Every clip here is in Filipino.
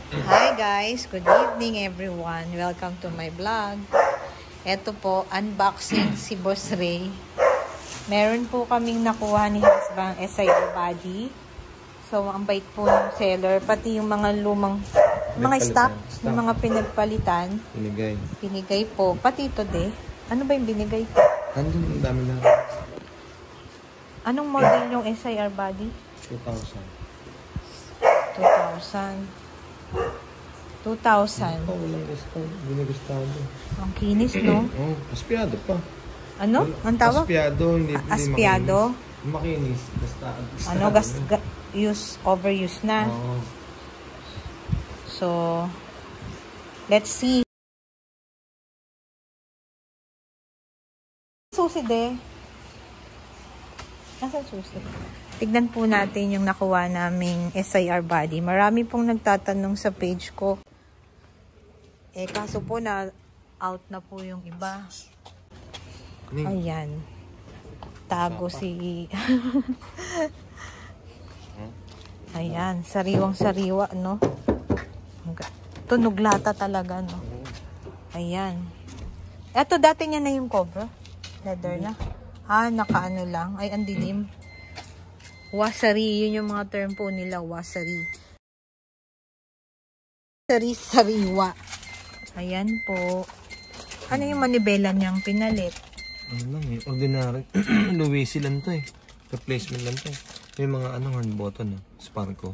Hi guys! Good evening everyone! Welcome to my vlog. Ito po, unboxing si Boss Ray. Meron po kaming nakuha ni husband SIR body. So, ang bait po ng seller. Pati yung mga lumang, mga stock, yung mga pinagpalitan. Pinigay po. Pati ito de. Ano ba yung binigay ko? Nandun ang dami na. Anong model yung SIR body? 2,000. 2,000. Oh, walang gusto. Binigustado. Ang kinis, no? Oh, aspiado pa. Ano? Ang tawag? Aspiado, hindi Aspiado? Makinis. Basta. Ano, overuse na. Oo. So, let's see. Susi de. Nasaan susi? Tignan po natin yung nakuha naming SIR body. Marami pong nagtatanong sa page ko. Kaso po na out na po yung iba. Ayan. Tago si... Ayan. Sariwang-sariwa, no? Tunog lata talaga, no? Ayan. Eto, dati niya na yung cover. Leather na. Nakaano lang. Ay, ang dilim. Wasari. Yun yung mga term po nila. Wasari. Sariwa. Ayan po. Ano yung manibela niyang pinalit? Ano lang eh. Ordinary. Louis lang to eh. Replacement lang to. May mga horn button. Sparko.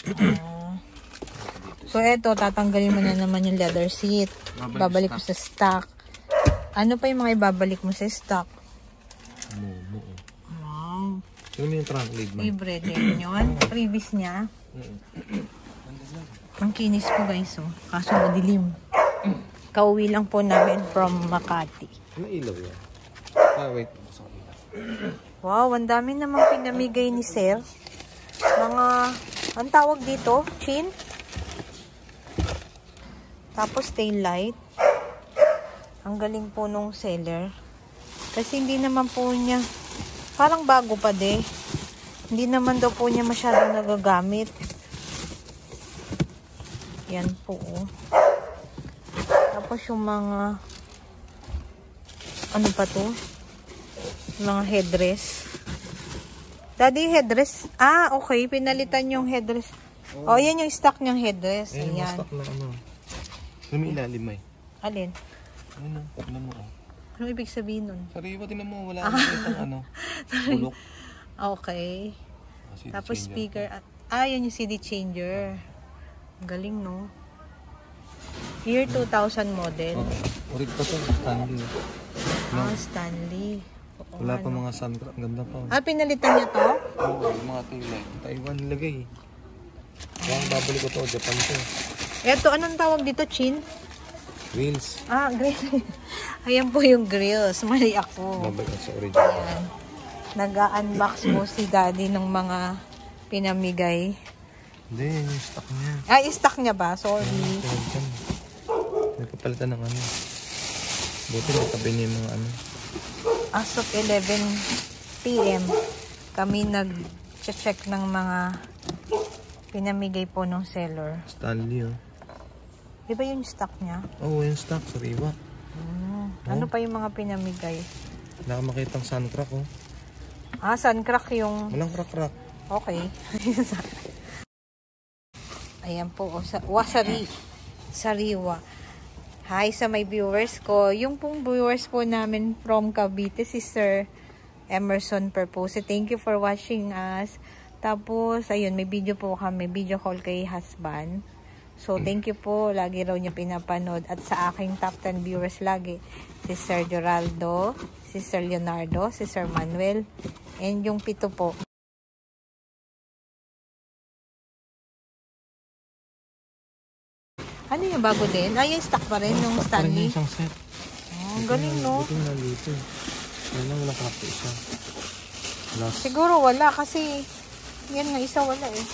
So, eto. Tatanggalin mo na naman yung leather seat. Babalik mo sa stock. Ano pa yung mga ibabalik mo sa stock? Momo. Wow. Ano yung trunk lead man? Libre din yun. Previous niya. Ang kinis ko guys, oh. Kaso madilim. Kauwi lang po namin from Makati. Ano ilaw yan? Wait. Wow, ang dami namang pinamigay ni Sir. Mga, ang tawag dito? Chin? Tapos tail light. Ang galing po nung seller. Kasi hindi naman po niya, parang bago pa de. Hindi naman daw po niya masyadong nagagamit. Yan po. Tapos yung mga, ano pa to? Mga headdress. Daddy, headdress? Okay. Pinalitan yung headdress. Oh, yan yung stock niyang headdress. Ayan. Yung stock na May ilalim ay. Alin? Ano mo Ano ibig sabihin nun? Sariwa, tinan mo. Wala nang bulok. Okay. Tapos speaker. Yan yung CD changer. Ang galing, no? Year 2000 model. Urig pa to. Stanley. Stanley. Wala pa mga sunroof. Ang ganda pa. Pinalitan niya to? Oo, yung mga tail light. Taiwan nilagay. Babalik ko to. Japan to. Eto, anong tawag dito? Chin? Grills. Grill. Ayan po yung grills. Mali ako. Babalik sa original. Ayan. Nag-unbox mo si daddy ng mga pinamigay. Hindi, yung stock niya. Yung stock niya ba? Sorry. May papalitan ng buti natabi niya yung mga As of 11 PM, kami nag-check ng mga pinamigay po ng seller. Stanley, Di ba yung stock niya? Oo, yung stock. Sariwa. Ano pa yung mga pinamigay? Wala ka makitang sun crack, Sun crack yung... Walang crack. Okay. Ayan po. Wasari. Sariwa. Hi sa my viewers ko. Yung pong viewers po namin from Cavite, si Sir Emerson Perpose. Thank you for watching us. Tapos, ayun, may video po kami. Video call kay husband. So, thank you po. Lagi raw niya pinapanood. At sa aking top 10 viewers lagi, si Sir Geraldo, si Sir Leonardo, si Sir Manuel, and yung pito po. Ano yung bago din? Yung stock pa rin, yung Stanley. Isang set. Ang galing, no? Ito na dito. Yan lang, wala crack isa. Siguro wala kasi yan nga, isa wala eh.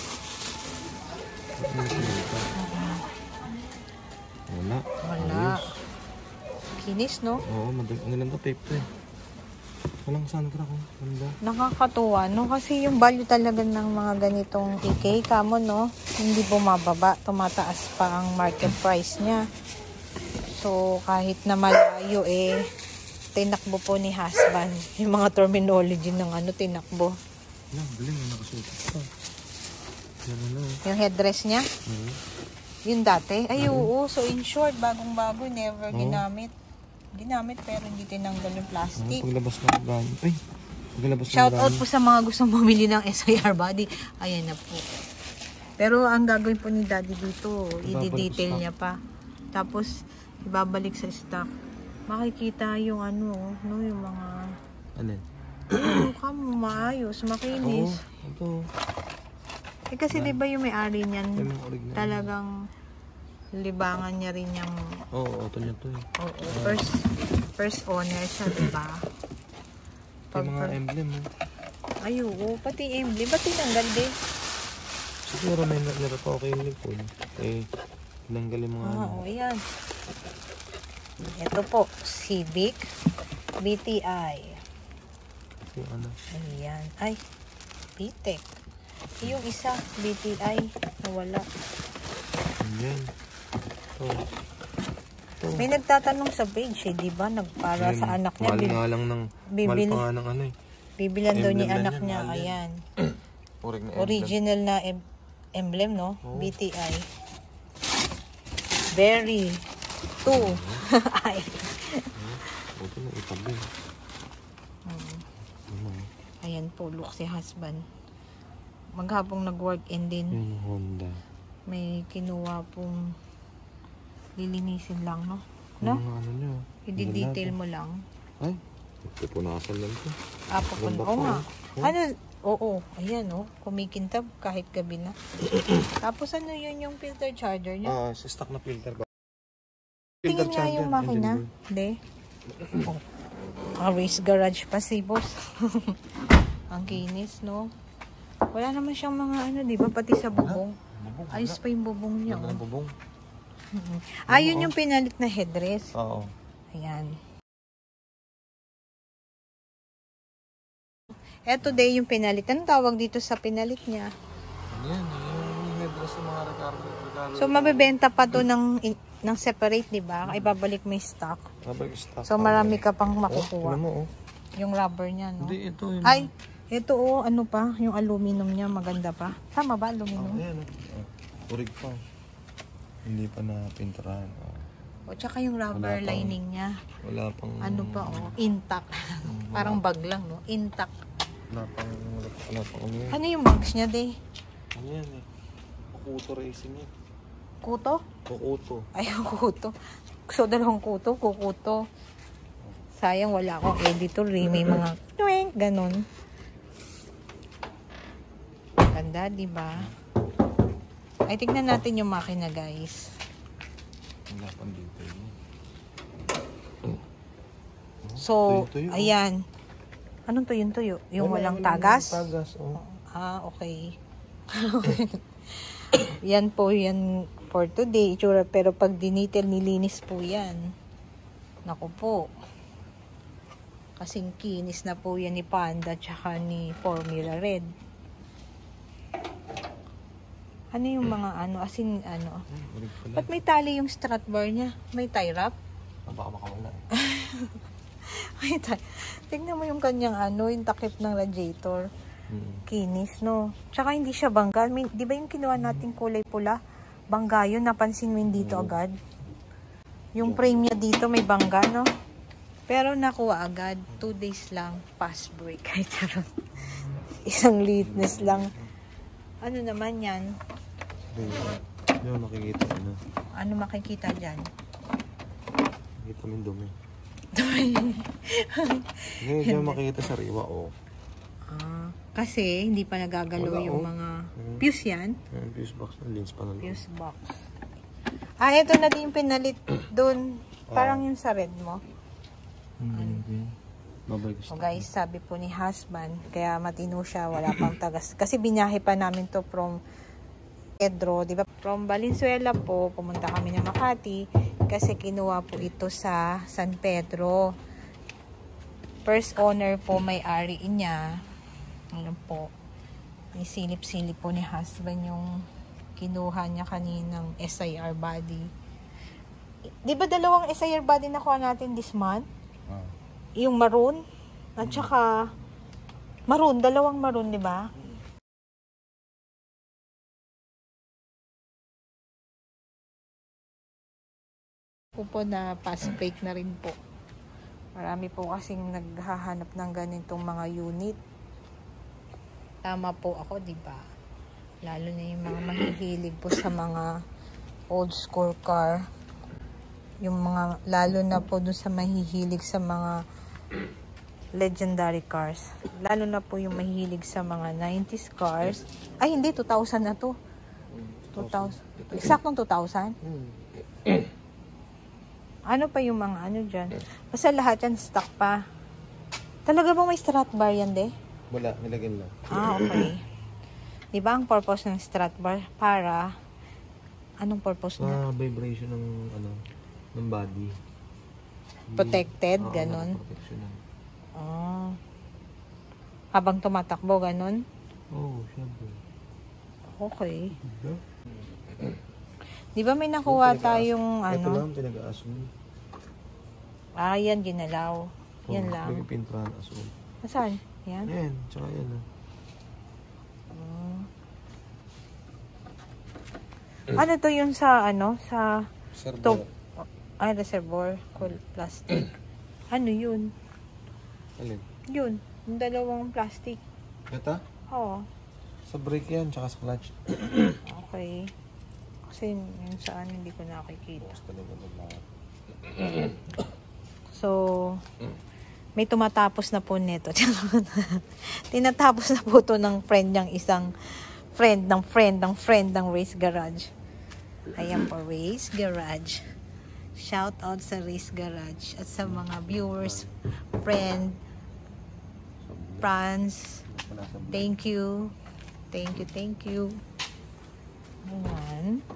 Wala. Kinis, no? Oo, ano lang to, tape to eh. Walang sunrock, oh. Ganda. Nakakatuwa, no? Kasi yung value talaga ng mga ganitong EK, kamo, no? Hindi bumababa, tumataas pa ang market price niya. So, kahit na malayo, tinakbo po ni husband. Yung mga terminology ng tinakbo. Yan, galing na nakasuot pa. Yan na. Yung headdress niya? Yung dati? Ay, oo. So, in short, bagong-bago, never ginamit. Ginamit pero hindi tinanggal yung plastic. Paglabas ng brand. Ay, paglabas ng Shout out po sa mga gustong bumili ng SIR body. Ayan na po. Pero ang gagawin po ni Daddy dito, i-detail niya pa. Tapos, ibabalik sa stock. Makikita yung yung mga... Alin? Mukha mo maayos, makinis. Ito. Kasi di ba yung may-ari niyan, Yung original. talagang libangan niya rin yung... Oo, auto niya to. Oo, first owner siya, di ba? Yung mga emblem, Ay, oo, pati emblem. Ba't tinanggal din? siguro may naglara pa okay yung likod. Tinanggal yung mga Oo, ayan. Ito po, Civic BTI. yung Ayan. Ay, Pitec. Yung isa, BTI, nawala. Yan. Ito. May nagtatanong sa page, di ba? Para sa anak niya. Mahal nga lang ng... bibili. Mahal pa nga ng Bibilan daw ni emblem anak yan, niya. mahal yan. Ayan. emblem. Original na emblem, no? Oo. BTI. Very. 2. Ay. Ito na itabi. Ayan po, look si husband. Maghapong nag-work and din Yung Honda. may kinuha pong lilinisin lang, no? No? Yung ano nyo. I-detail mo lang. Ay, pupunasan lang to. Ganda po, nga. eh. Oo, ayan, kumikintab kahit gabi na. Tapos yun yung filter charger niya? Sa stock na filter ba? Tingin nga yung makina. Hindi. Race garage pa si boss. Ang kinis, no? Wala naman siyang mga di ba? Pati sa bubong. Ayos pa yung bubong niya. Ganda ng bubong. Ayun yung pinalit na headdress. Oo. Ayan. Eto day yung pinalit. Anong tawag dito sa pinalit niya? Yan, yung headdress ng mga Ricardo. So, mabibenta pa to ng separate, di ba? Ibabalik mo yung stock. So, marami ka pang makukuha. Yung rubber niya, no? Hindi, ito. Ay, ito ano pa? Yung aluminum niya, maganda pa. Tama ba, aluminum? Ayan, urig pa. Hindi pa na pinturahan. O, tsaka yung rubber lining niya. Wala pang... Ano pa, intact. Parang bag lang, no? Intact. Wala pang Ano yung bags niya, day? Ano yan Kukuto racing yan. Kuto? Kukuto. Ay, kuto. So, dalawang kuto, kukuto. Sayang, wala akong editor. May mga twink, ganun. Ganda, di ba? Ay, tignan natin yung makina, guys. Wala pang detail. So, tuyo. ayan. Anong tuyo? Yung walang tagas? Tagas, Okay. Yan po yan for today. Itsura, pero pag dinitel, nilinis po yan. Naku po. Kasing kinis na po yan ni Panda tsaka ni Formula Red. Ano yung mga Ba't may tali yung strut bar niya? May tie wrap? Baka makawala. May tie. Tingnan mo yung kanyang yung takip ng radiator. Kinis, no? Tsaka hindi siya bangga. Di ba yung kinuha nating kulay pula? Bangga yun. Napansin mo yun dito agad. Yung frame niya dito may bangga, no? Pero nakuha agad. 2 days lang. Pass break. Kahit isang litness lang. Ano naman yan? Hindi makikita Ano makikita dyan? Makikita mo yung dumi. Hindi makikita sa riwa, Kasi hindi pa nagagalaw yung mga fuse yan. Fuse box na lens pa na lang. Fuse box. Ito na din yung pinalit doon. Parang yung sa red mo. So guys, sabi po ni husband, kaya matino siya, wala pang tagas. Kasi binahe pa namin to from Pedro, di ba? From Valenzuela po, pumunta kami ng Makati kasi kinuha po ito sa San Pedro. first owner po, may-ari niya. Ano po, isilip-silip po ni husband yung kinuha niya kaninang SIR body. Di ba dalawang SIR body nakuha natin this month? Yung maroon at saka maroon, dalawang maroon, di ba? Po na pass fake na rin po. Marami po kasing naghahanap ng ganitong mga unit. Tama po ako, di ba? Lalo na yung mga mahihilig po sa mga old school car. Yung mga, lalo na po dun sa mahihilig sa mga legendary cars. Lalo na po yung mahihilig sa mga 90s cars. Ay, hindi, 2000 na to. 2000. Eksaktong 2000? Ano pa yung mga ano dyan? Basta lahat yan stock pa. Talaga bang may strat bar yan, de? Wala, nilagyan lang. Okay. Diba ang purpose ng strat bar? Para, anong purpose na? Vibration ng, ng body. Protected, ganun? Protection. Habang tumatakbo, ganun? Oo, syempre. Okay. Di ba may nakuha tayong Ito lang, pinag-aasum. Yan, ginalaw. Yan lang. Yung pintrahan, asum. Saan? Yan? Yan, tsaka yan. Ano to yung sa, sa... Reservoir. Reservoir. Cool, plastic. Ano yun? Alin? Yun. Yung dalawang plastic. Ito? Oo. Sa brake yan, tsaka sa clutch. Okay. Kasi yung saan hindi ko nakikita. So, may tumatapos na po nito. Tinatapos na po to ng friend niyang isang friend ng Race Garage. Ayan po, Race Garage. Shout out sa Race Garage at sa mga viewers, friend, friends. Thank you. Thank you. Ayan.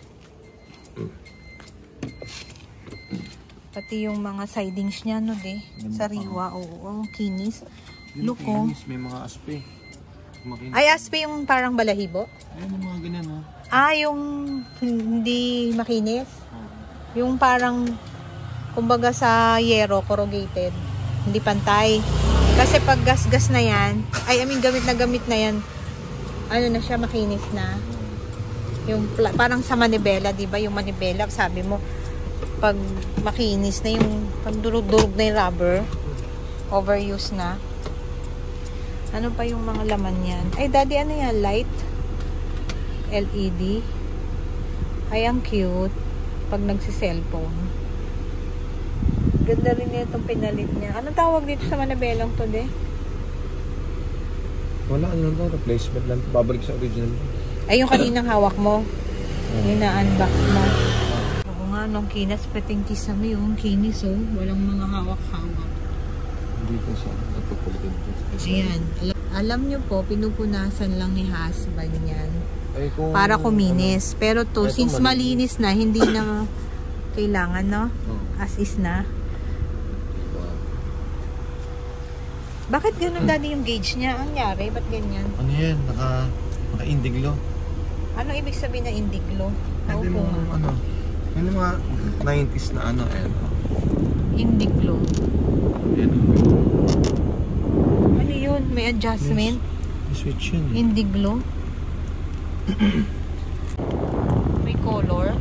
Pati yung mga sidings niya, no, de? Sariwa, oo. Kinis. Luko. Kinis, may mga aspe. Ay, aspe yung parang balahibo? Ayun, yung mga ganyan, ha? Yung hindi makinis? Yung parang, kumbaga sa yero, corrugated. Hindi pantay. Kasi pag gas-gas na yan, gamit na yan, ano na siya, makinis na. Yung parang sa manibela, di ba? Yung manibela, sabi mo, pag makinis na yung, pag durug-durug na yung rubber, overuse na. Ano pa yung mga laman yan? Ay, daddy, ano yan? Light? LED? Ay, ang cute. Pag nagsi-cellphone. Ganda rin niya itong pinalit niya. Anong tawag dito sa manabelang to, de? Wala, ano lang to? Replacement lang. Babalik sa original. Ay, yung kaninang hawak mo. Yung na-unbox mo. Oo nga, nung kinas, peting kisame yung kinis, oh. Walang mga hawak-hawak. Dito sa kapagpalitan. Ayan. Alam nyo po, pinupunasan lang ni husband yan. Ay, kung, para kuminis. Pero to, since malinis na, hindi na kailangan, no? As is na. Bakit ganun, daddy, yung gauge niya? Ang nangyari? Ba't ganyan? Ano yan? Naka-indiglo. Ano ibig sabihin na indiglo? Hindi mo, yung mga 90s na Indiglo. Yan. Ano yun? May adjustment? May switch yun. Indiglo. May color.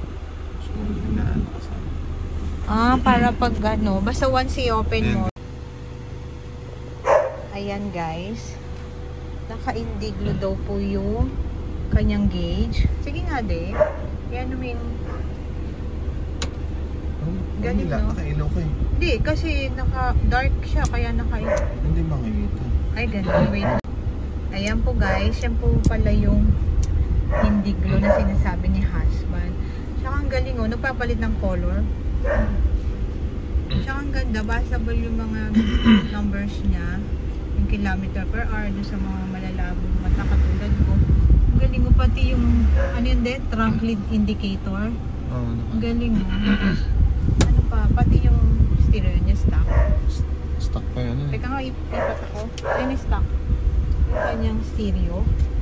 Para pag basta once i-open mo. Ayan guys. Naka-indiglo daw po yung kanyang gauge. Sige nga, de. Yan naman. Ganito. Naka-ilaw ka eh. Hindi, kasi naka-dark siya, kaya Hindi makikita. Ay, ganun. Wait. Ayan po guys. Yan po pala yung indiglo na sinasabi ni husband. Tsaka ang galing, nagpapalit ng color. Tsaka ang ganda. Basable yung mga numbers niya. Yung kilometer per hour doon sa mga malalabong mata katulad ko. Ang galing mo pati yung trunk lead indicator. Ang galing mo. Ano pa, pati yung stereo niya stock. Stock pa yan eh. Teka nga, ipat ako. Ayun, stock. Yung kanyang stereo.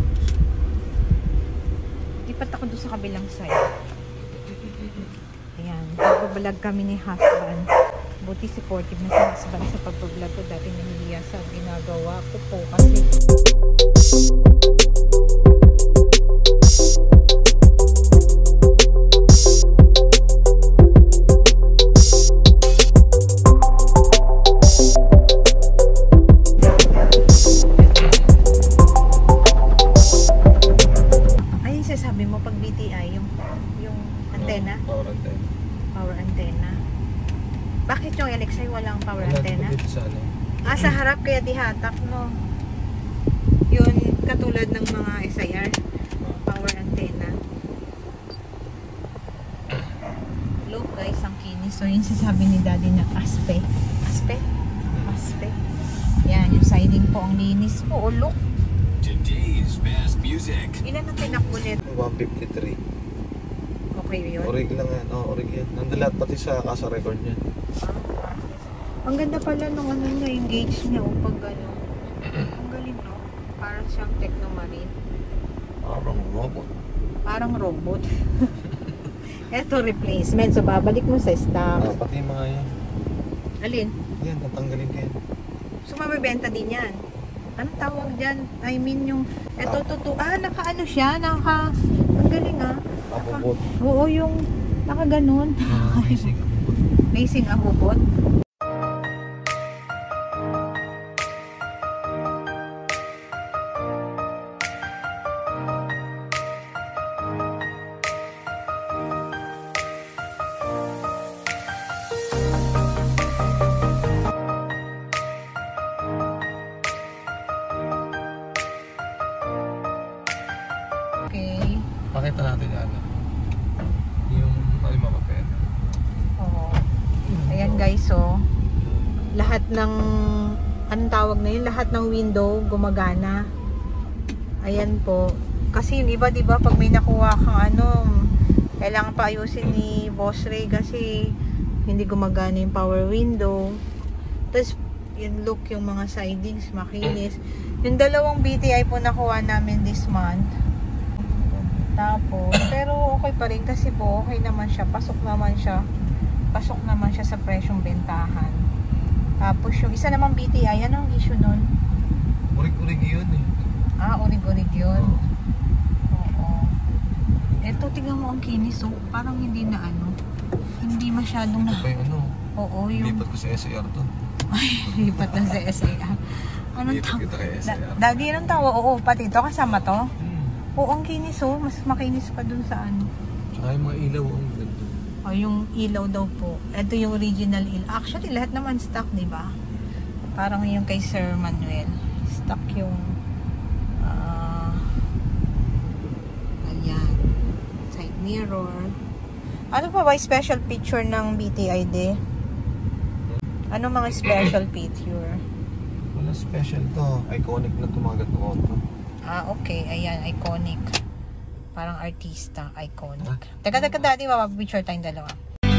Ipat ako doon sa kabilang side. Ayan. Pagbabalag kami ni husband. Buti supportive na si husband sa pagbabalag ko. Dati nahihiya sa ginagawa ko po. Kasi power antenna. Bakit yung LXI walang power antenna? Sa harap kaya dihatak, no? Yun, katulad ng mga SIR. Power antenna. Look guys, ang kinis. So yun sasabi ni daddy na aspe. Aspe? Aspe. Yan, yung siding po ang linis po. Oh, look. Today's best music. Ilan ang tinakbo nito? 153. Okay yun? Orig lang yan. Orig yan. Nandun lahat pati sa kasa record niya. Ang ganda pala nung ano niya, yung gauge niya o pag gano'n. Ang galing, no? Parang siyang Technomarine. Parang robot. Parang robot. Ito replacement. So babalik mo sa stock. Pati yung mga yan. Alin? Yan, tatanggalin ka yan. So mabibenta din yan. Anong tawag dyan? I mean yung, eto, naka-ano siya, ang galing Abubot. Oo, yung naka-ganon. Racing abubot. Racing abubot. Pakita natin yan. Yung papel. Oo. Ayan guys, so lahat ng anong tawag na yun? Lahat ng window gumagana. Ayan po. Kasi yung iba, diba, pag may nakuha kang kailangan pa ayusin ni Boss Ray kasi hindi gumagana yung power window. Tapos, yun look yung mga sidings, makinis. Yung dalawang BTI po nakuha namin this month. Tapos, pero okay pa rin kasi po, okay naman siya. Pasok naman siya sa presyong bentahan. Tapos, yung isa namang BTI, anong issue nun? Urig-urig yun eh. Urig-urig yun. Oo. Eto, tignan mo ang kinis. So, parang hindi na hindi masyadong Ito pa yung Oo, yung lipat ko sa SAR to. Ay, lipat na sa SAR. Anong lipat kita kay SAR. Daddy, anong tawa? Oo, pati ito, kasama to? Oo, ang kinis mas makinis pa dun sa Tsaka yung mga ilaw ang ganda. Yung ilaw daw po. Ito yung original ilaw. Actually, lahat naman stock, di ba? Parang yung kay Sir Manuel. Stock yung ayan. Side mirror. Ano pa ba yung special feature ng BTID? Ano mga special feature? Wala special to. Iconic na tumagat ng auto. Okay. Ayan, iconic. Parang artista, iconic. Teka, daddy, mapapicture tayong dalawa.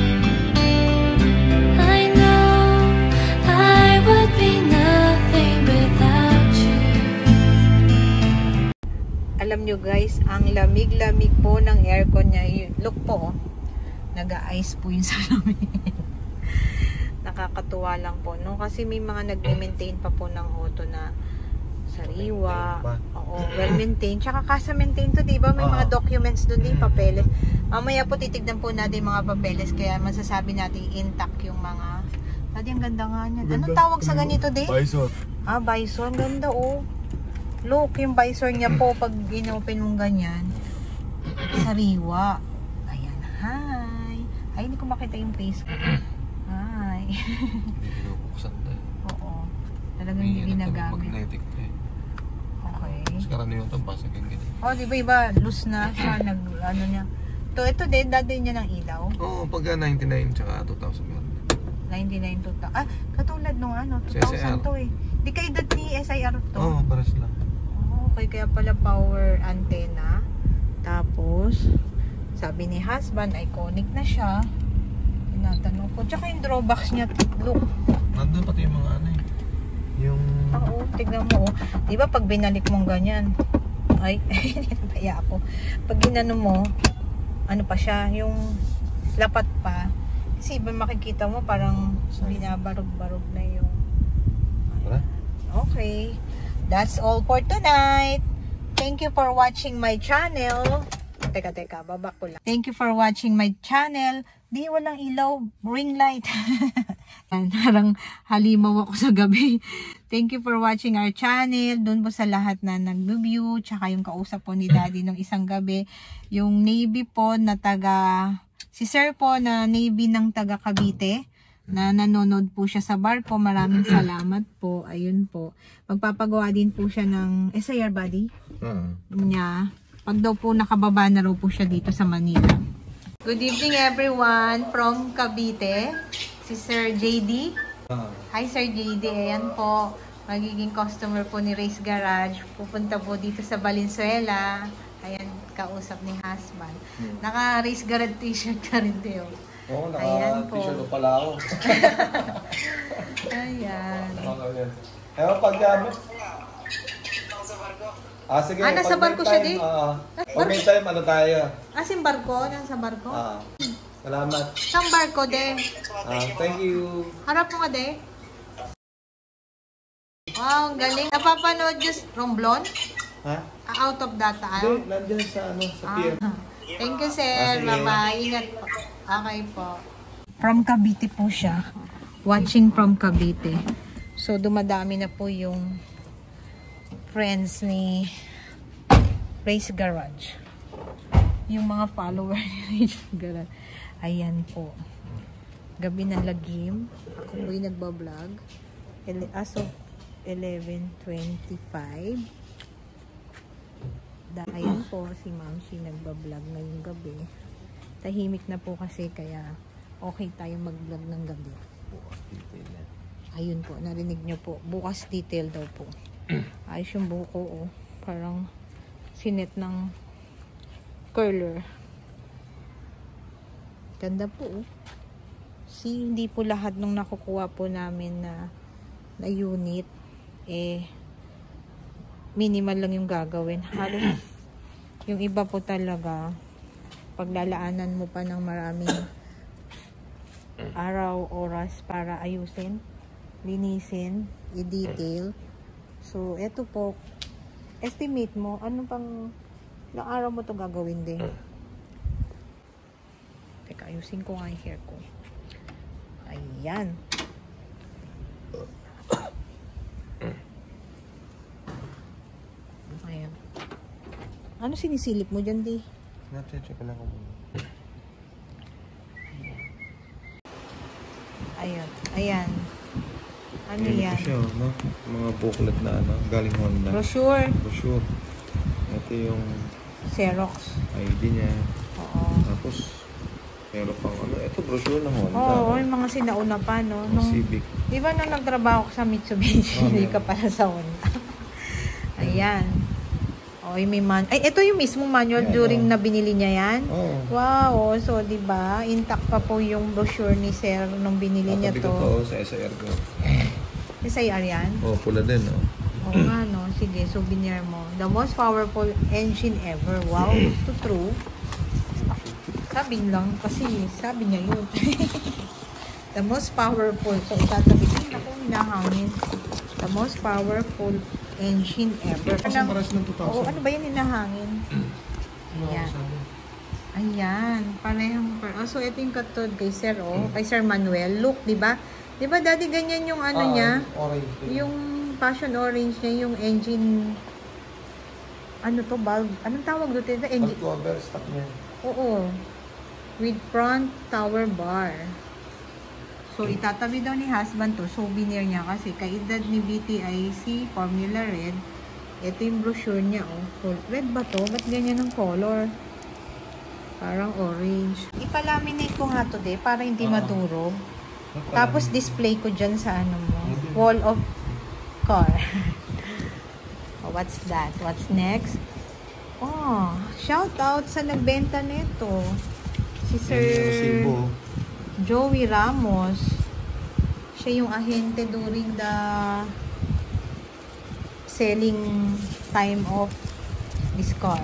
I know I would be nothing without you. Alam nyo guys, ang lamig-lamig po ng aircon niya. Look po, nag-a-ice po yung salamin. Nakakatuwa lang po, no? Kasi may mga nag-maintain pa po ng auto na sariwa. Oo, well-maintained. Tsaka kasa-maintain to, diba? May mga documents doon din, papeles. Mamaya po titignan po natin mga papeles, kaya masasabi natin intact yung mga... Dati, ang ganda nga niyan. Anong tawag sa ganito, di? Visor. Visor. Ang ganda, oh. Look, yung visor niya po, pag in-open mong ganyan, sariwa. Ayan, hi. Ay, hindi ko makita yung face ko. Hi. Hindi binubuksan tayo. Oo. Talagang hindi ginagamit. Magnetic tayo. Okay. Mas karaniwan ito, basag yung ganyan. Di ba iba, loose na siya, niya. Ito din, dati niya ng ilaw. Oo, pagka 99 tsaka 2,000 meron. 99 to katulad nung 2000 SIR. to eh. Di kayo dati ni SIR to? Oo, pares lang. Okay, kaya pala power antenna. Tapos, sabi ni husband, iconic na siya. Tinatanong ko. Tsaka yung drawbacks niya, look. Nandun pati yung mga ano eh. Yung... Oo, tignan mo. Di ba pag binalik mong ganyan? Ay, nabaya ako. Pag ginano mo, ano pa siya, yung lapat pa. Kasi iba makikita mo parang binabarog-barog na yung... Wala? Okay. That's all for tonight. Thank you for watching my channel. Teka, baba ko lang. Thank you for watching my channel. Di, walang ilaw. Ring light. Parang halimaw ako sa gabi. Thank you for watching our channel. Doon po sa lahat na nag-view. Tsaka yung kausap po ni Daddy nung isang gabi. Yung Navy po na si Sir po na Navy ng taga Cavite. Na nanonood po siya sa barko. Maraming salamat po. Ayun po. Magpapagawa din po siya ng SIR Buddy. Niya. Pag daw po nakababa na raw po siya dito sa Manila. Good evening everyone from Cavite. Si Sir JD. Hi Sir JD. Ayan po. Magiging customer po ni Race Garage. Pupunta po dito sa Valenzuela. Ayan, kausap ni husband. Naka Race Garage t-shirt na rin tayo. Oo, naka-t-shirt pala ako. Ayan. Ewan paggamit. Sige. Nasa barko siya din? Pag may time, ano tayo? Asin barko? Nasa barko? Salamat. Saan barko, de? Thank you. Harap mo nga, de. Wow, ang galing. Napapanood just Romblon? Ha? Out of data, Hindi, nandiyan sa pier. Thank you, sir. Bye-bye. Ingat po. Okay po. From Cavite po siya. Watching from Cavite. So, dumadami na po yung friends ni Race Garage. Yung mga follower ni Race Garage. Ayan po. Gabi na lagim. Ako po'y nagbablog. As of 11:25. Ayan po, si Mamsi nagbablog ngayong gabi. Tahimik na po kasi kaya okay tayo mag-vlog ng gabi. Ayun po, narinig nyo po. Bukas detail daw po. Ayos yung buko, oh. Parang sinet ng curler. Ganda po, oh. See, hindi po lahat nung nakukuha po namin na unit, minimal lang yung gagawin. Halos, yung iba po talaga, paglalaanan mo pa ng maraming araw, oras para ayusin, linisin, i-detail. So, eto po, estimate mo, ano pang ilang araw mo to gagawin din? Teka, ayusin ko nga yung hair ko. Ayan. Ayan. Ano sinisilip mo dyan, di? Check lang ako. Ayan. Ayan. Ano yan? Ito siya, no? Mga booklet na galing Honda. Brochure. Brochure. Ito yung Xerox. ID niya. Oo. Tapos, meron pang ito brochure ng Honda. Oo, yung mga sinauna pa, no? Nung, Civic. di ba nung nagtrabaho ko sa Mitsubishi, hindi ka pala sa Honda. Ayan. Oh, may Ay, ito yung mismong manual during na binili niya yan? Oo. Wow, so di ba intact pa po yung brochure ni Sir nung binili niya to. Ko sa SIR ko. SIR yan? Pula din, no? Oo nga, no? Sige, souvenir mo. The most powerful engine ever. Wow, ito true. Sabi lang, kasi sabi niya yun. The most powerful. So, itatabihin ako, hinahangin. The most powerful engine ever. Oo, ano ba yan hinahangin? Ayan. Ayan. Parehong. So, ito yung katod kay Sir, kay Sir Manuel. Look, di ba? Di ba, Daddy, ganyan yung ano niya? Orange. Yung passion orange niya, yung engine, ano to, bulb? Anong tawag doon? Engine cover, stock niya. Oo. With front tower bar. So, itatabi daw ni husband to. Souvenir niya kasi kaedad ni BTIC Formula Red. Ito yung brochure niya, oh. Red ba to? Ba't ganyan ang color? Parang orange. Ipalaminate ko nga to, para hindi madurog. Tapos display ko dyan sa ano mo. Wall of car. Oh, what's that? What's next? Oh, shout out sa nagbenta nito. Si Sir Joey Ramos. Siya yung ahente during the selling time of this car.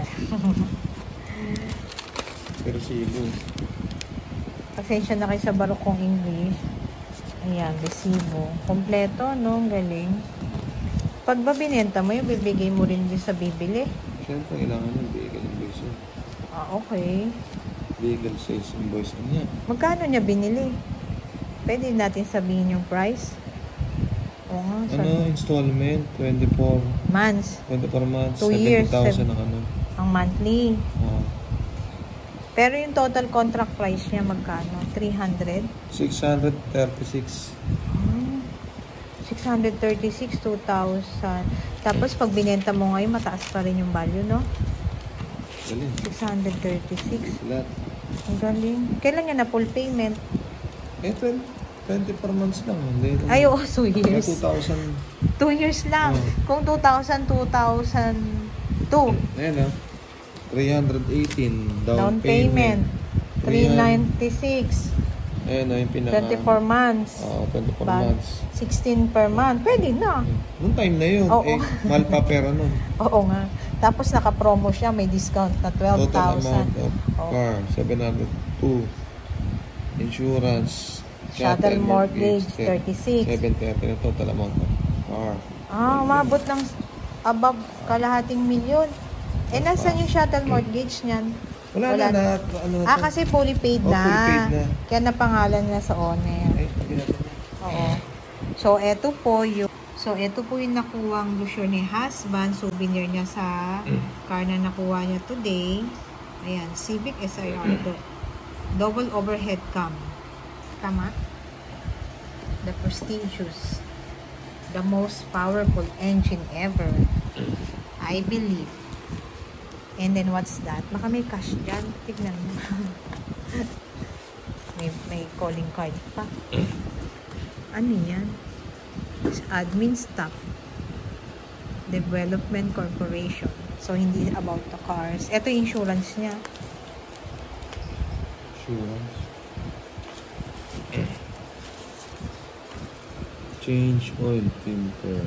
Pero sigo. Pasensya na kayo sa barokong English. Ayan, resibo. Kompleto, no? Ang galing. Pag ba binenta mo, yung bibigay mo rin din sa bibili? Siyempre, kailangan yung vehicle invoice yun. Okay. Vehicle sales invoice niya. Magkano niya binili? Pwede natin sabihin yung price? Oo nga. Installment? 24 Months. 24 months. 2 years. 70,000 ang ano. Ang monthly. Oo. Pero yung total contract price niya magkano? 300? 636. 636, 2,000. Tapos pag binenta mo ngayon, mataas pa rin yung value, no? Galing. 636. Lahat. Ang galing. Kailan niya na full payment? 24 months lang. Hindi. Ay, 2 years. 2,000. 2 years lang. Kung 2,000, 2,002. Ayan 318 Down payment. 396. Ayan yung pinaka. 24 months. Oo, 24 Ba- months. 16 per month. Pwede na. Noong time na yun. Oo. Mahal pa pera nun. Oo nga. Tapos naka-promo siya. May discount na Total 12,000. amount of Oo. car, 702. Insurance. Shuttle mortgage, 36. 70 total amount of car. Umabot ng above kalahating milyon. Nasaan yung shuttle mortgage niyan? Wala na. Ano na to? Kasi fully paid Oh, na. fully paid na. Kaya napangalan na sa owner. Ay, sabi natin. Oo. So, eto po yung nakuwang brochure ni husband. Souvenir niya sa car na nakuha niya today. Ayan, Civic SIR. Double overhead cam. Tama? The prestigious. The most powerful engine ever. I believe. And then what's that? Baka may cash dyan. Tignan mo. may calling card pa. Ano yan? It's admin staff. Development Corporation. So, hindi about the cars. Ito yung insurance niya. Insurance. Change oil filter.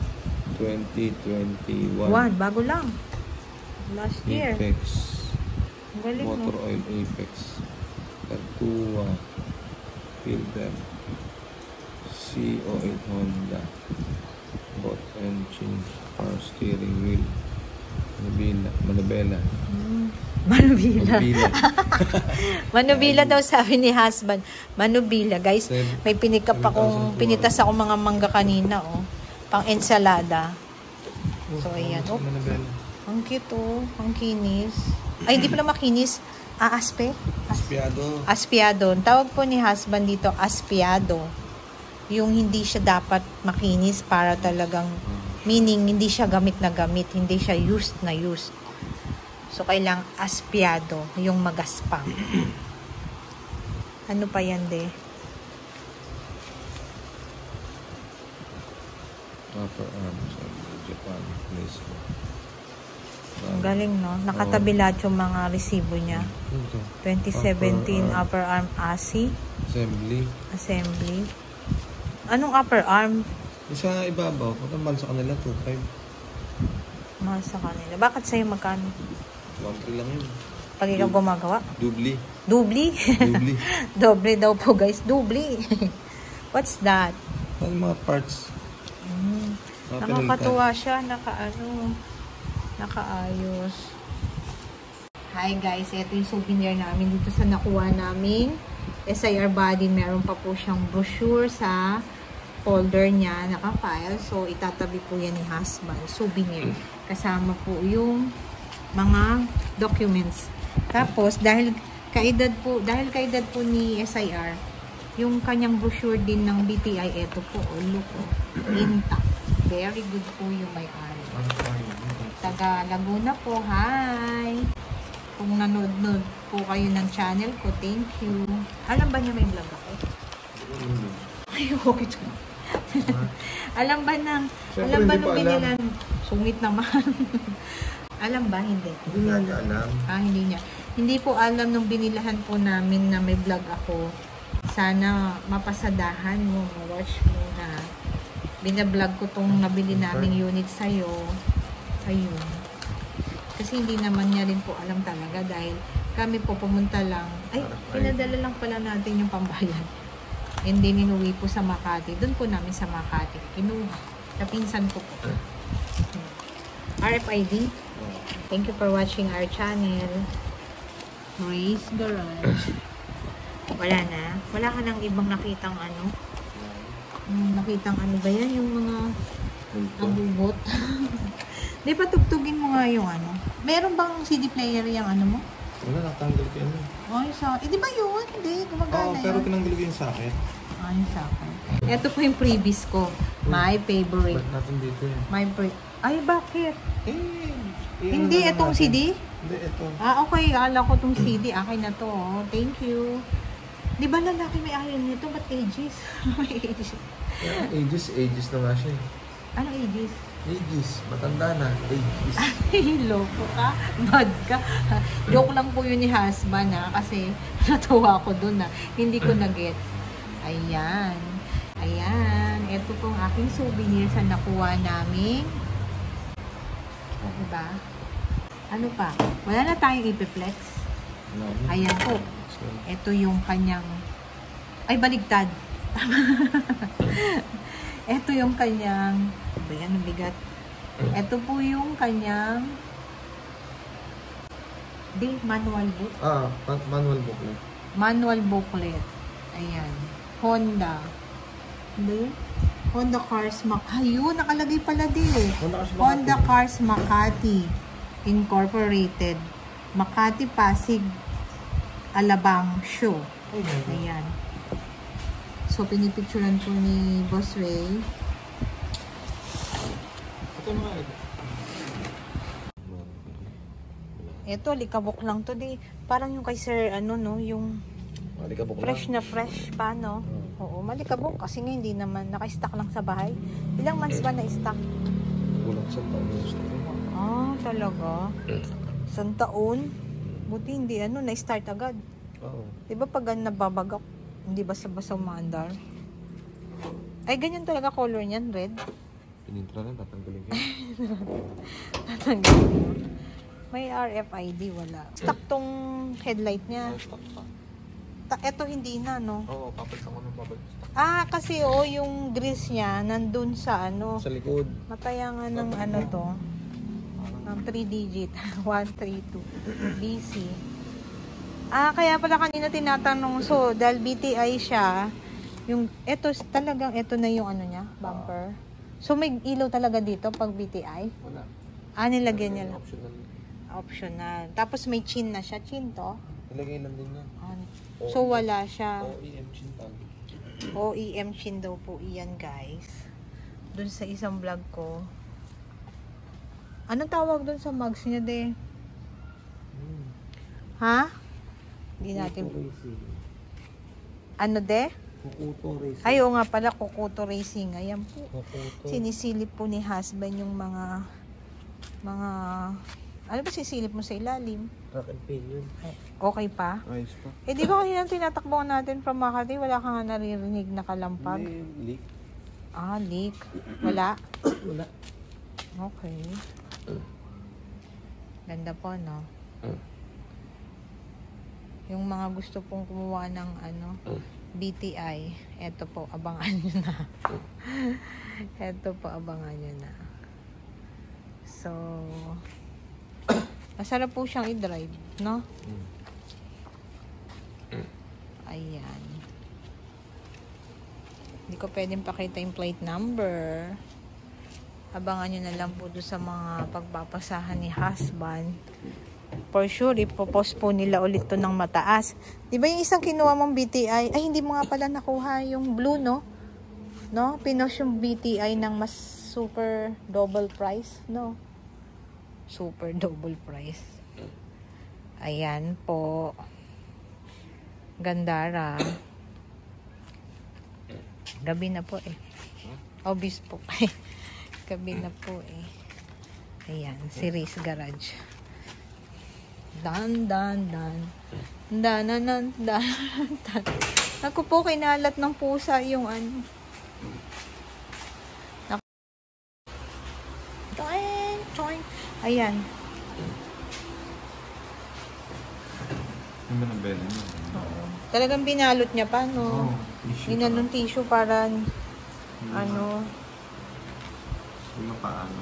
2021. Bago lang. Last year. Apex. Ang galing, Motor no? oil Apex. Cartua. Filter. CO8 Honda. Bot and change. Power steering wheel. Manubela. Manubila. Manubila. Manubila daw sabi ni husband. Manubila. Guys, may pinitas ako mga mangga kanina, oh. Pang ensalada. So, ayan. Oh. Manubela. Ang cute, oh. Ang kinis. Ay, hindi pala makinis. Aspe? Aspiado. Aspiado. Tawag po ni husband dito, aspiado. Yung hindi siya dapat makinis para talagang, meaning, hindi siya gamit na gamit. Hindi siya used na used. So, kailang aspiado. Yung magaspang. Ano pa yan, de? Upper arms of Japan. Place. Ang galing, no? Nakatabi lahat yung mga resibo niya. 2017 upper arm ASI. Assembly. Anong upper arm? Isa ibabaw. Matambal sa kanila, 2.5. Mahal sa kanila. Bakit sa'yo magkano? 1.3 lang yun. Pag ikaw gumagawa? Dubli. Dubli? Dubli. Doble daw po, guys. Dubli. What's that? Ang mga parts. Nakakatuwa siya. Nakaayos. Hi guys, ito yung souvenir namin dito sa nakuha namin SIR body. Meron pa po siyang brochure sa folder niya, naka-file. So, itatabi po yan ni husband. Souvenir. Kasama po yung mga documents. Tapos, dahil kaedad po ni SIR, yung kanyang brochure din ng BPI, ito po, look, intact. Very good po yung may-ari. Taga Laguna po, hi! Kung nanood po kayo ng channel ko, thank you. Alam ba niya may vlog ako? Ay, okay. Alam ba nung binilan? Sungit naman. Alam ba? Hindi. Hindi niya alam. Hindi niya. Hindi po alam nung binilahan po namin na may vlog ako sana mapasadahan mo, watch mo na binablog ko tong nabili naming unit sa'yo. Ayun. Kasi hindi naman niya rin po alam talaga dahil kami po pumunta lang. Ay, pinadala lang pala natin yung pambayad. And then inuwi po sa Makati. Doon po namin sa Makati. Kinuha. Kapinsan ko po. RFID. Thank you for watching our channel. Grace Garage. Wala na. Wala ka nang ibang nakitang ano? Nakitang ano ba yan? Yung mga abubot. Di pa tugtugin mo nga yung ano. Meron bang CD player yung ano mo? Wala, natanggal ko yun. Oh, yung sa... di ba yun? Hindi, gumagana Oo, pero yun. tinanggal ko yung socket. Ah, yung sa akin. Ito po yung previous ko. My favorite. Ba't natin dito yun? Ay, bakit? ano Hindi, na itong natin? CD? Hindi, ito. Ah, okay. Akala ko itong CD. Akin na to. Oh. Thank you. Di ba lalaki may ayaw nito? Ba't ages? May ages. Yeah, ages na nga siya. Ano ages? Ages, matanda na. Ages. Ay, loko ka. Bad ka. Joke lang po yun ni husband ha. Kasi natuwa ko dun ha. Hindi ko na-get. Ayan. Ayan. Ito pong aking souvenir sa nakuha namin. Diba? Ano pa? Wala na tayong ipiplex. Ayan po. Ito yung kanyang... Ay, baligtad. Ito yung kanyang... Ayan, ang bigat. Ito po yung kanyang... manual book. Manual booklet. Manual booklet. Ayan. Honda. Honda Cars Makati. Ayun, nakalagay pala din eh. Honda Cars Makati Incorporated. Makati Pasig Alabang Show. Ayan. So, pinipicturean po ni Boss Ray. Ito, likabok lang to. Parang yung kay Sir, yung fresh na fresh pa, no? Oo, malikabok. Kasi nga hindi naman, naka-stock lang sa bahay. Ilang months ba na-stock? Kulang sa taon na stock. Ah, talaga? Isang taon? Buti hindi, na-start agad. Oo. Diba pag nababagak, hindi basta-basta umaandar? Ay, ganyan talaga color niyan, red. Pinintra na, tatanggalin ko. Tatanggalin mo. May RFID, wala. Stock tong headlight niya. Stock pa. Ito hindi na, no? Oo, papalitan ko ng babalik. Ah, kasi yung grease niya nandun sa Sa likod. matayangan ng to. Ng 3 digit. 132. BC. Ah, kaya pala kanina tinatanong. So, dahil BTI siya, talagang ito na yung niya, bumper. So, may ilaw talaga dito pag BTI? Wala. Ah, nilagyan niya lang. Optional. Optional. Tapos may chin na siya. Chin to? Nilagay lang din yan. So, wala siya. OEM chin tag. OEM chin daw po iyan, guys. Doon sa isang vlog ko. Anong tawag doon sa mugs niya, de? Ha? Hindi natin... Ano, de? Kukuto Racing. Ay, oo nga pala, Kukuto Racing. Ayan po. Kukuto. Sinisilip po ni husband yung mga... Ano ba sisilip mo sa ilalim? Track and pin yun. Okay pa? Ayos pa. Eh, di ba kanina tinatakbo natin from Makati, wala ka nga naririnig na kalampag? Hindi, leak. Ah, leak. Wala? Wala. Okay. Ganda po, no? Yung mga gusto pong kumuha ng BTI, eto po, abangan nyo na. Eto po, abangan nyo na. So, masarap po siyang i-drive, no? Ayan. Hindi ko pwedeng pakita yung plate number. Abangan nyo na lang po doon sa mga pagpapasahan ni husband. For sure, ipopost po nila ulit to ng mataas. Di ba yung isang kinuha mong BTI? Ay, hindi mo nga pala nakuha yung blue, no? No? Pinost yung BTI ng mas super double price, no? Super double price. Ayan po. Gandara. Gabi na po eh. Obvious po. Gabi na po eh. Ayan, si Race Garage. Dan, dan, dan. Dananan, dananan. Naku po, kinalat ng pusa yung ano. Toing, toing. Ayan. Ano na bela niya? Oo. Talagang binalot niya pa, no? Tissue. Inanong tissue para, ano, Yung paano.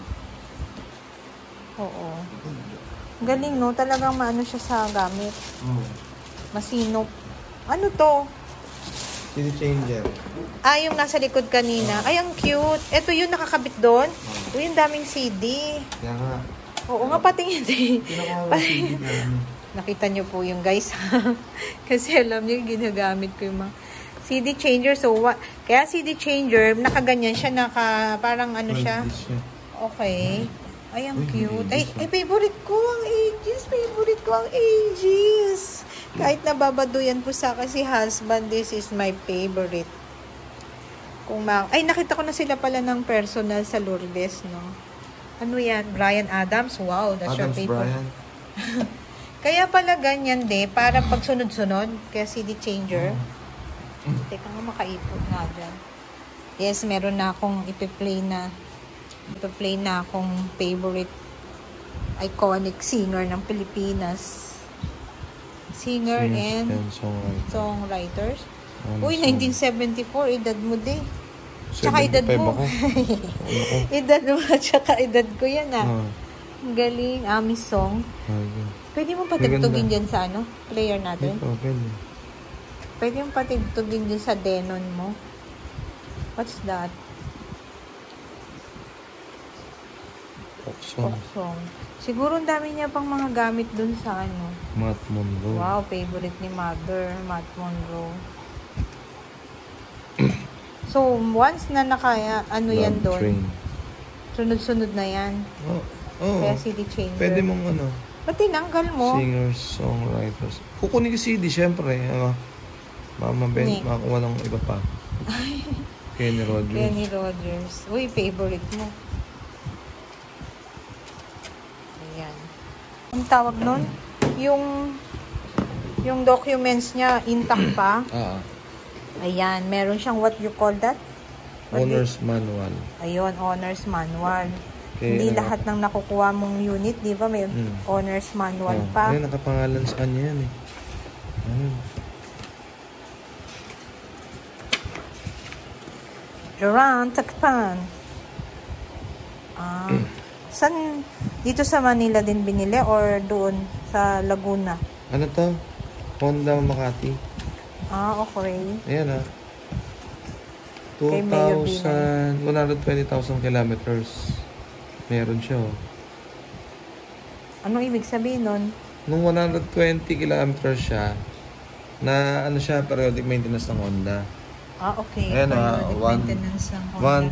oo. Galing, no? Talagang maano siya sa gamit. Oo. Masinop. Ano to? CD changer. Ah, yung nasa likod kanina. Ay, ang cute. Ito yung nakakabit doon. Uy, ang daming CD. Kaya nga. Oo nga, patingin din. Pinakuha ko CD na ano. Nakita nyo po yung guys. Kasi alam nyo, ginagamit ko yung mga CD changer. So, kaya CD changer, nakaganyan siya, parang ano siya. Okay. Ay, ang cute. Ay, favorite ko ang Aegis. Favorite ko ang Aegis. Kahit nababaduyan po sa akin si husband, this is my favorite. Ay, nakita ko na sila pala ng personal sa Lourdes, no? Ano yan? Bryan Adams? Wow, that's your Adams favorite. Bryan. Kaya pala ganyan de, para pag sunod-sunod, kaya CD changer. Teka nga, makaipot nga dyan. Yes, meron na akong ipi-play na akong favorite iconic singer ng Pilipinas. Singer and songwriters. Uy, 1974, edad mo de. Tsaka edad mo. Edad mo, tsaka edad ko yan Galing, Ami song. Pwede mo patugtugin dyan sa ano? Player natin? Pwede mo patugtugin dyan sa Denon mo. What's that? Folk song. Siguro ang dami niya pang mga gamit dun sa ano. Matt Monroe. Wow, favorite ni Mother, Matt Monroe. So, once na ano Love yan doon, Train. sunod-sunod na yan. Oo. Kaya CD changer. Pwede mong ano, Ba't tinanggal mo? singers, songwriters. Kukunin ko CD, syempre. Mama Ben, Ni. makakuha ng iba pa. Kenny Rogers. Kenny Rogers. Uy, favorite mo. Ayan. Ang tawag nun? Yung documents niya intact pa. Ayan, meron siyang what you call that? Owner's manual. Ayun, owner's manual. Okay, Hindi lahat ng nakukuha mong unit, di ba? May owner's manual pa. Ayun, nakapangalan sa kanya yan eh. Joran Takpan. San dito sa Manila din binili or doon sa Laguna? Ano to? Honda Makati. Okay. Ayan Kay Mayor 120,000 kilometers. Meron siya Anong ibig sabihin nun? Nung 120 kilometers siya, na ano siya, periodic maintenance ng Honda. Okay. Ayan Periodic maintenance ng Honda.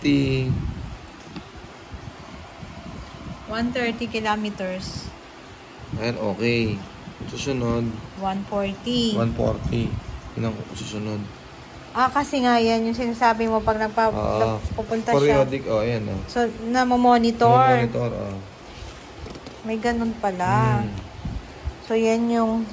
130 kilometers. Ayan, okay. Susunod, 140. 140. Yun ang susunod. Kasi nga yan yung sinasabi mo pag nagpupunta siya. Periodic, ayan So, namomonitor. Monitor, May ganun pala. So, yan yung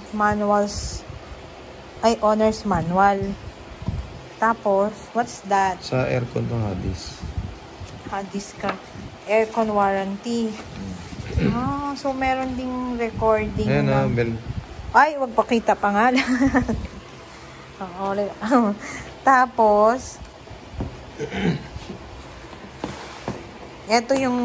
owner's manual. Tapos, what's that? Sa aircon to Hadis. Hadis ka. Aircon warranty. So meron ding recording. Ayan bell. Ay, wag pakita pa nga lang. Tapos, eto yung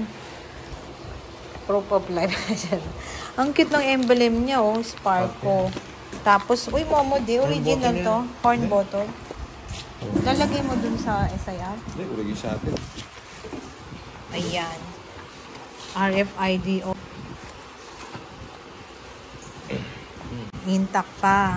proof of life. Ang cute ng emblem niya, Sparko. Tapos, Momo di, original to. Horn bottle. Lalagay mo dun sa SIR. Hindi, ulagay sa atin. Ayan. RFID. Intact pa.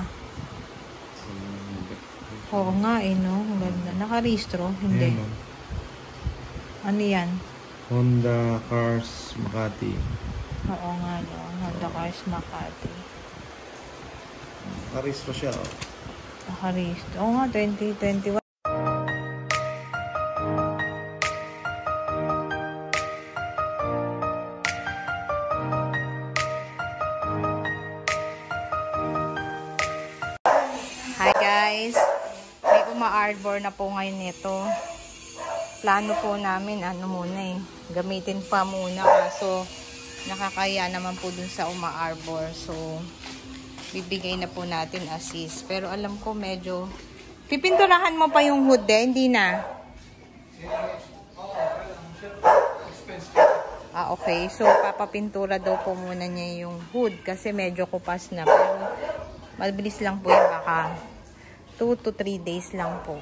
Oo nga no? Ang ganda. Nakarehistro? Hindi. Ayan, Ano yan? Honda Cars Makati. Oo nga no. Honda Cars Makati. Nakarehistro siya Nakarehistro. Oo nga, 2021. guys, may uma-arbor na po ngayon nito. Plano po namin, gamitin pa muna. Kaso, nakakaya naman po dun sa uma-arbor. So, bibigay na po natin assist. Pero alam ko medyo, pipinturahan mo pa yung hood hindi na. Okay. So, papapintura daw po muna niya yung hood kasi medyo kupas na. Pero, mabilis lang po yung baka 2 to 3 days lang po.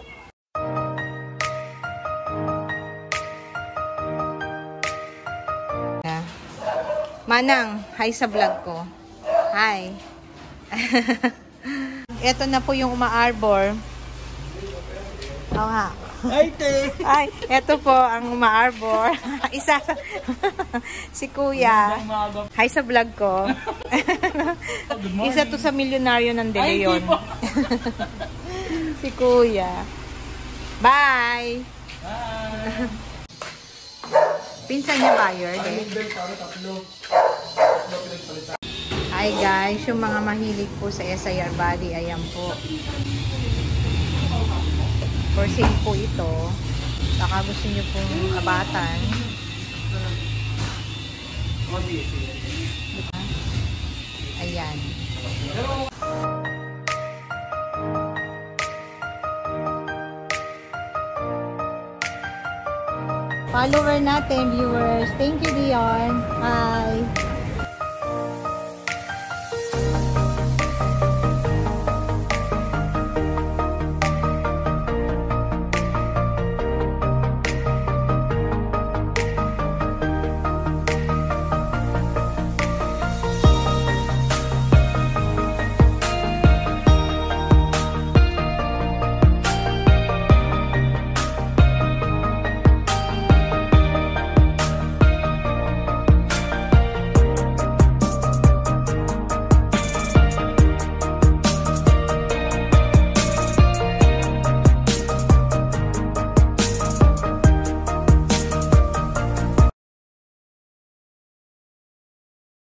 Manang, hi sa vlog ko. Hi. Ito na po yung uma-arbor. Oo nga. Ay, eto po ang uma-arbor. Isa si Kuya. Hi sa vlog ko. Isa to sa milyonaryo ng De Leon. Si Kuya. Bye! Pinsan niya buyer. Hi guys, yung mga mahilig po sa SIR body, ayan po. For sale po ito. Baka gusto nyo pong abatan. Ayan. Follower natin, viewers. Thank you, Dion. Bye.